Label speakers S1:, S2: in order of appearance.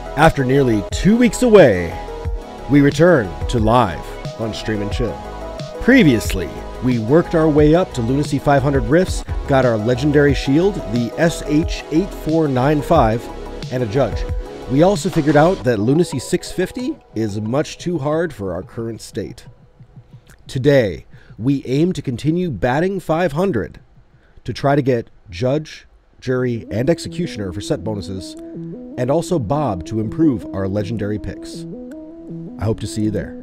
S1: After nearly 2 weeks away, we return to live on Stream and Chill. Previously, we worked our way up to Lunacy 500 Rifts, got our legendary shield, the SH8495, and a judge. We also figured out that Lunacy 650 is much too hard for our current state. Today, we aim to continue batting 500 to try to get Judge, Jury, and Executioner for set bonuses, and also Bob to improve our legendary picks. I hope to see you there.